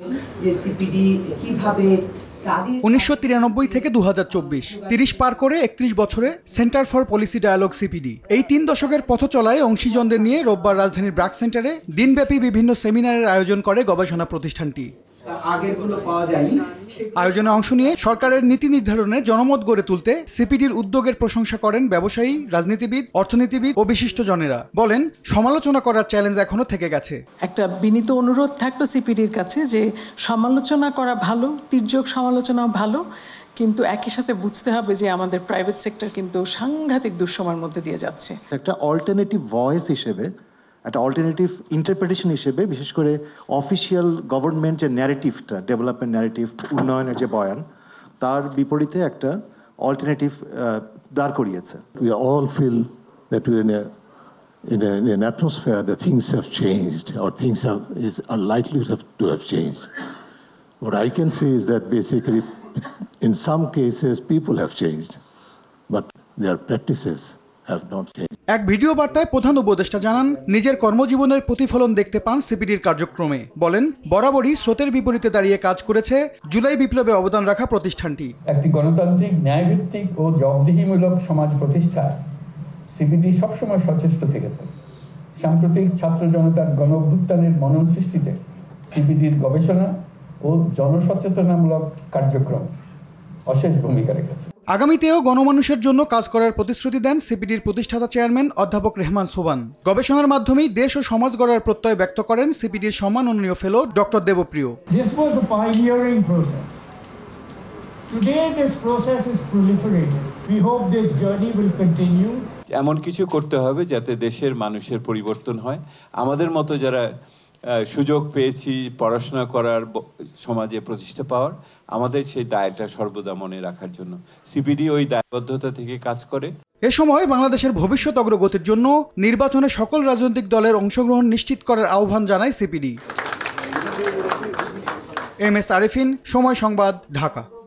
যে সিপিডি কিভাবে 1993 থেকে 2024 30 পার করে 31 বছরে centre for policy dialogue CPD এই 3 দশকের পথ চলায় অংশীজনদের নিয়ে রোববার রাজধানীর ব্র্যাক সেন্টারে দিনব্যাপী বিভিন্ন সেমিনারের আয়োজন করে গবেষণা প্রতিষ্ঠানটি। আগেরগুলো পাওয়া যায়নি। আয়োজনে অংশ নিয়ে সরকারের নীতি নির্ধারণে জনমত গড়ে তুলতে সিপিডির উদ্যোগের প্রশংসা করেন ব্যবসায়ী, রাজনীতিবিদ, অর্থনীতিবিদ ও বিশিষ্টজনেরা। বলেন, সমালোচনা করার চ্যালেঞ্জ এখনো থেকে গেছে। একটা বিনীত অনুরোধ থাকলো সিপিডির কাছে যে সমালোচনা করা ভালো, তির্যক সমালোচনাও ভালো, কিন্তু একই সাথে বুঝতে হবে যে আমাদের প্রাইভেট সেক্টর কিন্তু সাংঘাতিক দুঃসময়ের মধ্যে দিয়ে যাচ্ছে। একটা অল্টারনেটিভ ভয়েস হিসেবে, একটা অল্টারনেটিভ ইন্টারপ্রিটেশন হিসেবে, বিশেষ করে অফিসিয়াল গভর্নমেন্টের ন্যারেটিভটা, ডেভেলপমেন্ট ন্যারেটিভ, উন্নয়নের যে বয়ান, তার বিপরীতে একটা অল্টারনেটিভ দাঁড় করিয়েছে। We all feel that we're in an atmosphere that things have changed or things are likely to have changed. What I can say is that basically in some cases people have changed, but their practices have not changed. এক video বার্তায় প্রধান উপদেষ্টা জানান, নিজের কর্মজীবনের প্রতিফলন দেখতে পান সিপিডির কার্যক্রমে। বলেন, বরাবরই স্রোতের বিপরীতে দাঁড়িয়ে কাজ করেছে জুলাই বিপ্লবে অবদান রাখা প্রতিষ্ঠানটি। একটি গণতান্ত্রিক, ন্যায়ভিত্তিক ও জবাবদিহিমূলক সমাজ প্রতিষ্ঠায় সিপিডি সবসময় সচেষ্ট থেকেছে। সাম্প্রতিক ছাত্র জনতার গণ অভ্যুত্থানের মনন সৃষ্টিতে সিপিডির গবেষণা ও জনসচেতনামূলক কার্যক্রম অশেষ ভূমিকা রেখেছে। আগামীতেও গণমানুষের জন্য কাজ করার প্রতিশ্রুতি দেন সিপিডির প্রতিষ্ঠাতা চেয়ারম্যান অধ্যাপক রেহমান সোবহান। গবেষণার মাধ্যমেই দেশ ও সমাজ গড়ার প্রত্যয় ব্যক্ত করেন সিপিডির সম্মাননীয় fellow doctor Debapriya. This was a pioneering process. Today this process is proliferated. We hope this journey will continue. এমন কিছু করতে হবে যাতে দেশের মানুষের পরিবর্তন হয়। আমাদের মতো যারা সুযোগ পেয়েছি পড়াশোনা করার, সমাজে প্রতিষ্ঠা পাওয়ার, আমাদের সেই দায়টা সর্বদা মনে রাখার জন্য সিপিডি ওই দায়বদ্ধতা থেকে কাজ করে। এ সময় বাংলাদেশের ভবিষ্যৎ অগ্রগতির জন্য নির্বাচনে সকল রাজনৈতিক দলের অংশগ্রহণ নিশ্চিত করার আহ্বান জানায় সিপিডি। এম এস আরিফিন, সময় সংবাদ, ঢাকা।